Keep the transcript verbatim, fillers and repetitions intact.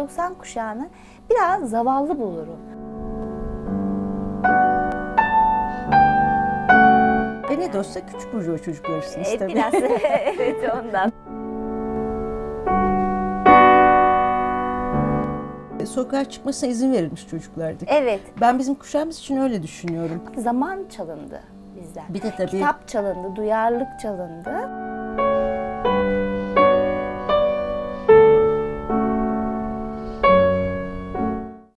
doksan kuşağını biraz zavallı bulurum. Ve ne de olsa küçük burjuva çocuklarsınız tabii. Biraz evet ondan. Sokağa çıkmasına izin verilmiş çocuklardık. Evet. Ben bizim kuşağımız için öyle düşünüyorum. Zaman çalındı bizden. Bir de tabii Kitap çalındı, duyarlılık çalındı.